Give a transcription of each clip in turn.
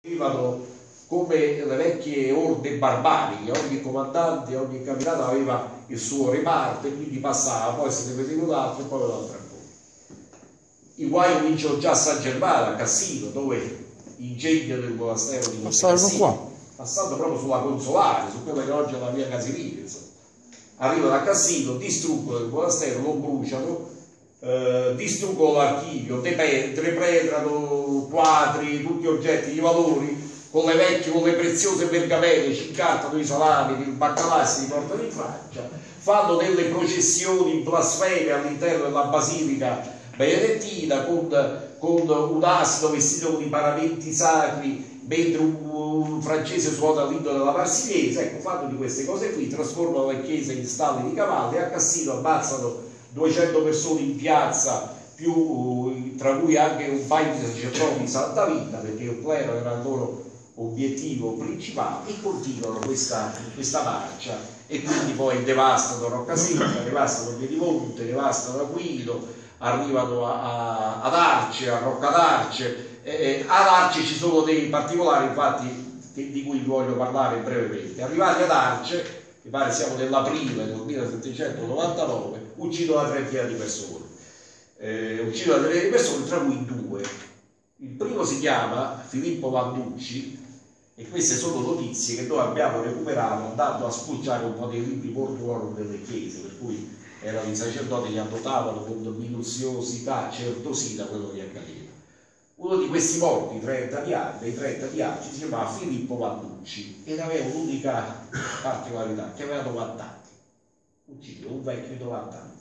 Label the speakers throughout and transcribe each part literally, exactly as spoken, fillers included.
Speaker 1: Vivevano come le vecchie orde barbariche, ogni comandante, ogni capitano aveva il suo reparto e quindi passava, poi se ne vedeva un altro e poi un altro ancora. I guai cominciano già a San Germano, a Cassino, dove ingegno del monastero di
Speaker 2: Passarono qua,
Speaker 1: passando proprio sulla Consolare, su quella che oggi è la via Casilina, arrivano a Cassino, distruggono il monastero, lo bruciano, eh, distruggono l'archivio, depretrano quadri, tutti oggetti di valori, con le vecchie, con le preziose pergamene, ci incartano i salami, il baccalà e si portano in Francia, fanno delle processioni blasfeme all'interno della basilica benedettina con, con un asino vestito con i paramenti sacri, mentre un, un francese suona l'inno della Marsigliese. Ecco, fanno di queste cose qui, trasformano le chiese in stalli di cavalli, a Cassino ammazzano duecento persone in piazza, più, tra cui anche un paio di sacerdoti di Santa Vita, perché il clero era il loro obiettivo principale, e continuano questa, questa marcia, e quindi poi devastano Roccasecca, devastano Piedimonte, devastano Aquino, arrivano a, a, ad Arce, a Rocca d'Arce. Eh, ad Arce ci sono dei particolari, infatti, che, di cui vi voglio parlare brevemente. Arrivati ad Arce, mi pare siamo nell'aprile del millesettecentonovantanove, uccidono una trentina di persone, eh, uccidono una trentina di persone, tra cui due. Il primo si chiama Filippo Vannucci, e queste sono notizie che noi abbiamo recuperato andando a spulciare un po' dei libri mortuorum delle chiese, per cui erano i sacerdoti che annotavano con minuziosità certosina quello che accadeva. Uno di questi morti, trenta di anni, dei trenta di anni, si chiamava Filippo Vannucci ed aveva un'unica particolarità, che aveva novanta anni, ucciso un vecchio di novanta anni.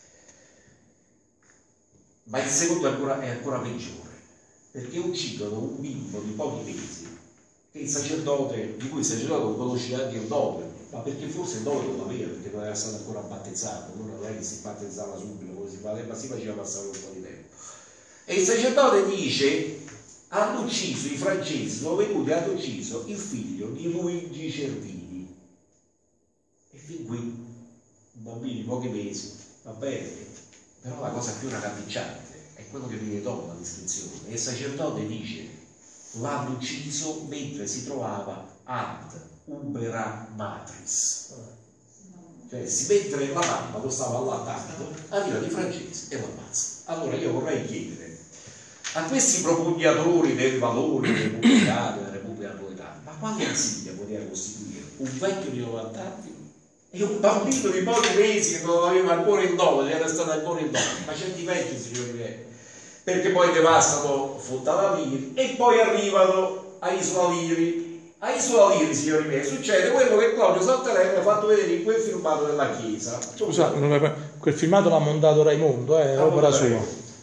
Speaker 1: Ma il secondo è ancora, è ancora peggiore, perché uccidono un bimbo di pochi mesi che il sacerdote, di cui il sacerdote non conosceva anche il nome, ma perché forse il nome non l'aveva, perché non era stato ancora battezzato, allora non è che si battezzava subito come si fa, ma si faceva passare un po' di tempo. E il sacerdote dice: hanno ucciso i francesi, sono venuti e hanno ucciso il figlio di Luigi Cervini. E fin qui un bambino di pochi mesi, va bene, però la cosa più raccapricciante è quello che viene dopo la descrizione. E il sacerdote dice: l'hanno ucciso mentre si trovava ad ubera matris, cioè mentre la mamma lo stava allattando, arrivano i francesi e lo ammazzano. Allora io vorrei chiedere a questi propugnatori del valore repubblicano della Repubblica Napoletana: ma quale insidia poteva costituire un vecchio di novanta anni e un bambino di pochi mesi che non aveva ancora il nome, era stato ancora il nome? Ma certi vecchi, signori miei, perché poi devastano Fontanaviri e poi arrivano a Isola Liri. A Isola Liri, signori miei, succede quello che Claudio Santarelli ha fatto vedere in quel filmato della chiesa.
Speaker 2: Scusa, quel filmato l'ha montato Raimondo, è eh, opera sua.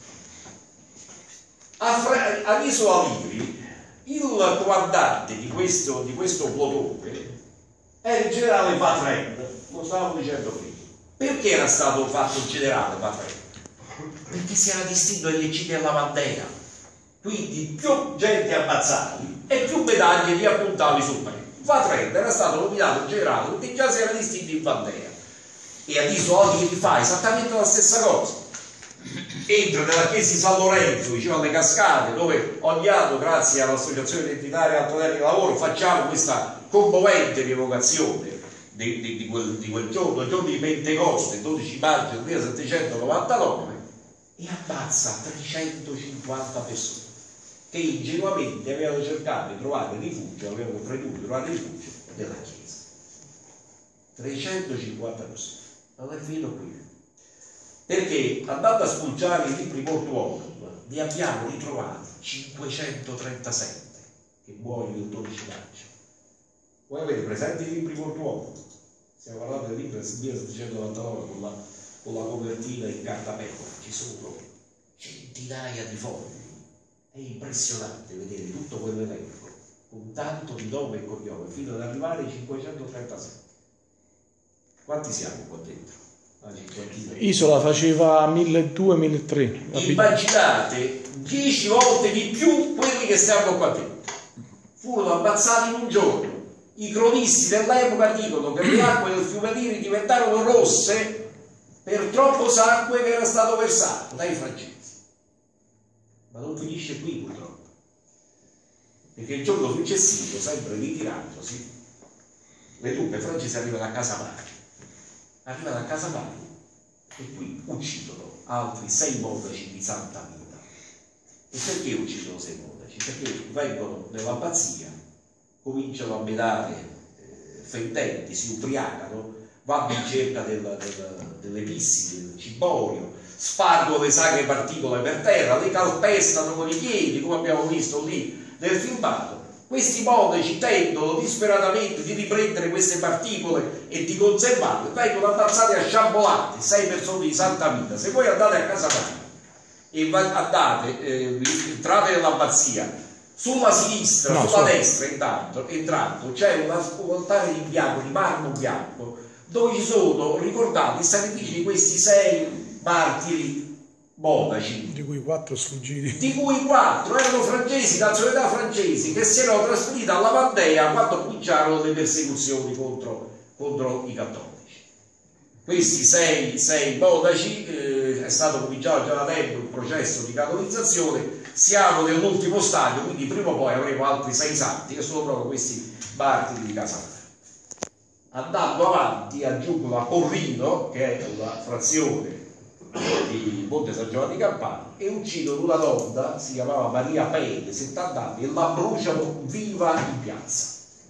Speaker 1: Ad Isola Liri il comandante di questo, di questo plotone è il generale Patren, lo stavamo dicendo prima. Perché era stato fatto il generale Patren? Perché si era distinto agli eccidi alla bandera, quindi più gente ammazzati e più medaglie gli appuntavi sul premio. Patren era stato nominato generale perché già si era distinto in bandera, e ad Isola Liri fa esattamente la stessa cosa. Entra nella chiesa di San Lorenzo vicino alle Cascate, dove ogni anno, grazie all'associazione identitaria Alto Terra di Lavoro, facciamo questa commovente rievocazione di, di, di, quel, di quel giorno, il giorno di Pentecoste, dodici maggio del millesettecentonovantanove, e ammazza trecentocinquanta persone che ingenuamente avevano cercato di trovare rifugio, avevano creduto di trovare rifugio nella chiesa. trecentocinquanta persone. Non è finito qui, perché andando a spulciare i libri mortuorum ne abbiamo ritrovati cinquecentotrentasette che muoiono il dodici maggio. Voi avete presente i libri mortuorum? Stiamo parlando del libro del millesettecentonovantanove con la, con la copertina in cartapecora, ci sono centinaia di fogli. È impressionante vedere tutto quell'elenco con tanto di nome e cognome fino ad arrivare ai cinquecentotrentasette. Quanti siamo qua dentro?
Speaker 2: Isola faceva milleduecento milletrecento.
Speaker 1: Immaginate dieci volte di più quelli che stanno qua dentro. Furono ammazzati in un giorno. I cronisti dell'epoca dicono che le acque del fiume Liri diventarono rosse per troppo sangue che era stato versato dai francesi. Ma non finisce qui, purtroppo. perché il giorno successivo, sempre ritirandosi, le truppe francesi arrivano a Casamari, arrivano a Casamari e qui uccidono altri sei monaci di Santa Vita. E perché uccidono sei monaci? Perché vengono nell'abbazia, cominciano a menare eh, fendenti, si ubriacano, vanno in cerca del, del, delle vissi, del ciborio, spargono le sacre particole per terra, le calpestano con i piedi, come abbiamo visto lì nel filmato. Questi monaci tendono disperatamente di riprendere queste particole e di conservarle, vengono ammazzati a sciabolate, sei persone di Santa Vita. Se voi andate a Casamari e andate, eh, entrate nell'abbazia, sulla sinistra,
Speaker 2: no,
Speaker 1: sulla
Speaker 2: so.
Speaker 1: destra intanto, entrando c'è un altare di bianco, di marmo bianco, dove ci sono ricordati i sacrifici di questi sei martiri monaci,
Speaker 2: di cui quattro sfuggiti,
Speaker 1: di cui quattro erano francesi, nazionalità francesi, che si erano trasferiti alla Vandea quando cominciarono le persecuzioni contro, contro i cattolici. Questi sei, sei monaci, eh, è stato cominciato già da tempo il processo di canonizzazione, siamo nell'ultimo stadio, quindi prima o poi avremo altri sei santi che sono proprio questi martiri di Casamari. Andando avanti aggiungo a Porrino, che è una frazione di Monte San Giovanni Campano, e uccidono una donna, si chiamava Maria Pelle, settanta anni, e la bruciano viva in piazza.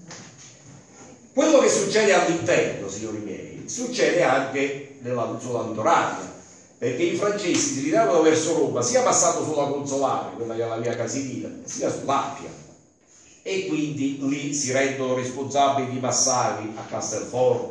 Speaker 1: Quello che succede all'interno, signori miei, succede anche nella zona litorale, perché i francesi si ritiravano verso Roma, sia passando sulla Consolare, quella che è la via Casilina, sia sull'Appia, e quindi lì si rendono responsabili di massacri a Castelforte,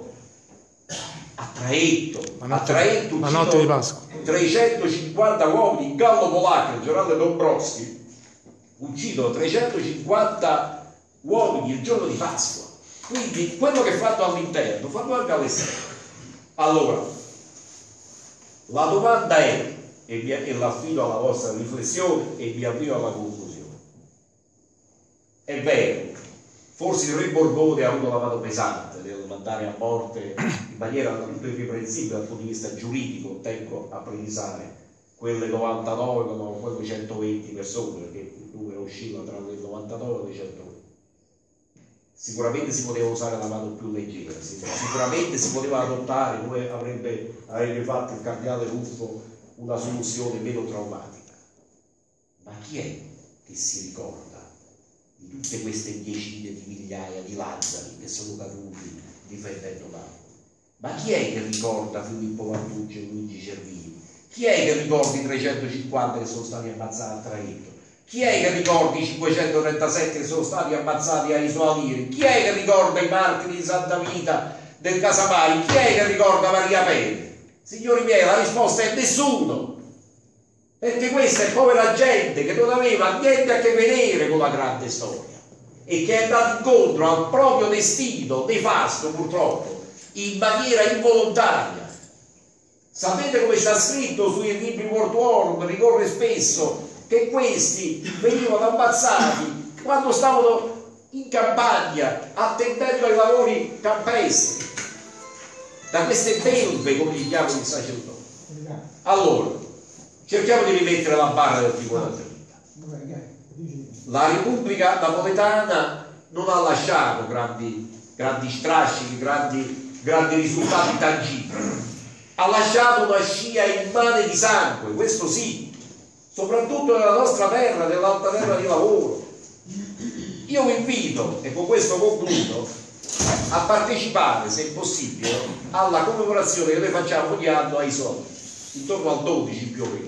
Speaker 1: a Traetto,
Speaker 2: la
Speaker 1: a Traetto
Speaker 2: la notte di Pasqua,
Speaker 1: trecentocinquanta uomini in Gallo Polacco, il generale Dombrowski uccidono trecentocinquanta uomini il giorno di Pasqua. Quindi quello che è fatto all'interno fatto anche all'esterno. Allora la domanda è, e, mi, e l'affido alla vostra riflessione e mi avvio alla conclusione: è vero, forse il re Borbone ha avuto la mano pesante nel mandare a morte in maniera tutto irriprensibile dal punto di vista giuridico, tengo a precisare, quelle novantanove come quelle centoventi persone, perché il numero oscilla tra le novantanove e le centoventi. Sicuramente si poteva usare la mano più leggera, sicuramente si poteva adottare, come avrebbe, avrebbe fatto il cardinale Ruffo, una soluzione meno traumatica. Ma chi è che si ricorda di tutte queste decine di migliaia di Lazzari che sono caduti difendendo Napoli? Ma chi è che ricorda Filippo Martucci e Luigi Cervini? Chi è che ricorda i trecentocinquanta che sono stati ammazzati a Traetto? Chi è che ricorda i cinquecentotrentasette che sono stati ammazzati a Isola Liri? Chi è che ricorda i martiri di Santa Vita del Casamari? Chi è che ricorda Maria Pelle? Signori miei, la risposta è nessuno, perché questa è povera gente che non aveva niente a che vedere con la grande storia e che è andato incontro al proprio destino nefasto, purtroppo, in maniera involontaria. Sapete come sta scritto sui libri mortuorum, ricorre spesso, che questi venivano ammazzati quando stavano in campagna attendendo ai lavori campestri da queste belve, come li chiamano i sacerdoti. Allora cerchiamo di rimettere la barra del Tribunale della Vita. La Repubblica Napoletana non ha lasciato grandi, grandi strascichi, grandi, grandi risultati tangibili, ha lasciato una scia immane di sangue, questo sì, soprattutto nella nostra terra, nell'alta terra di lavoro. Io vi invito, e con questo concludo, a partecipare, se possibile, alla commemorazione che noi facciamo ogni anno a Isola, intorno al dodici più o meno,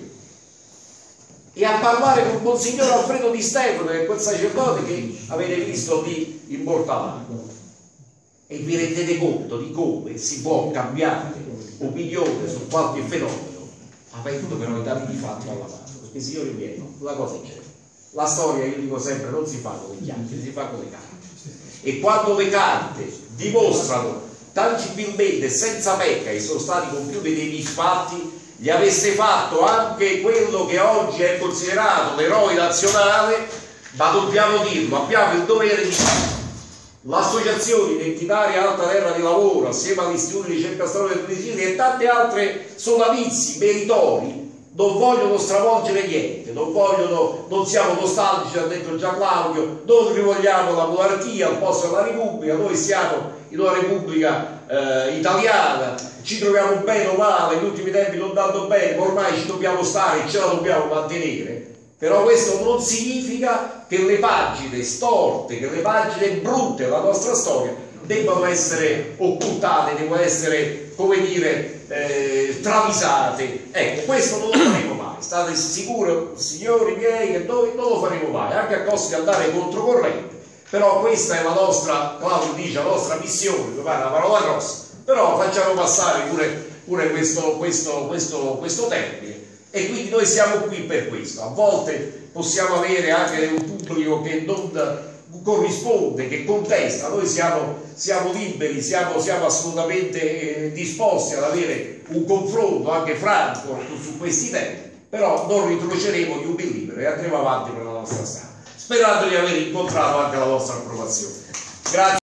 Speaker 1: e a parlare con Monsignor Alfredo Di Stefano, che è quel sacerdote che avete visto lì immortalato, e vi rendete conto di come si può cambiare opinione su qualche fenomeno avendo però i dati di fatto alla mano. Perché, signori miei, una cosa è certa, la storia, io dico sempre, non si fa con le chiacchiere, si fa con le carte, e quando le carte dimostrano tangibilmente, senza pecca, che sono stati compiuti dei misfatti, gli avesse fatto anche quello che oggi è considerato l'eroe nazionale, ma dobbiamo dirlo, abbiamo il dovere di l'associazione identitaria Alta Terra di Lavoro, assieme all'Istituto di Ricerca Storica del Medicina e tante altre sodalizi meritori, non vogliono stravolgere niente, non vogliono, non siamo nostalgici, ha detto già Claudio, non rivogliamo la monarchia al posto della Repubblica, noi siamo in una Repubblica eh, italiana, ci troviamo bene o male, negli ultimi tempi non tanto bene, ma ormai ci dobbiamo stare e ce la dobbiamo mantenere. Però questo non significa che le pagine storte, che le pagine brutte della nostra storia debbano essere occultate, debbano essere, come dire, eh, travisate. Ecco, questo non lo faremo mai. State sicuri, signori miei, che noi non lo faremo mai, anche a costo di andare controcorrente. Però questa è la nostra, Claudio dice, la nostra missione, mi pare una parola grossa, però facciamo passare pure, pure questo, questo, questo, questo termine. E quindi noi siamo qui per questo. A volte possiamo avere anche un pubblico che non corrisponde, che contesta. Noi siamo, siamo liberi, siamo, siamo assolutamente eh, disposti ad avere un confronto anche franco su questi temi, però non ritroceremo di un millibero e andremo avanti per la nostra strada, sperando di aver incontrato anche la vostra approvazione. Grazie.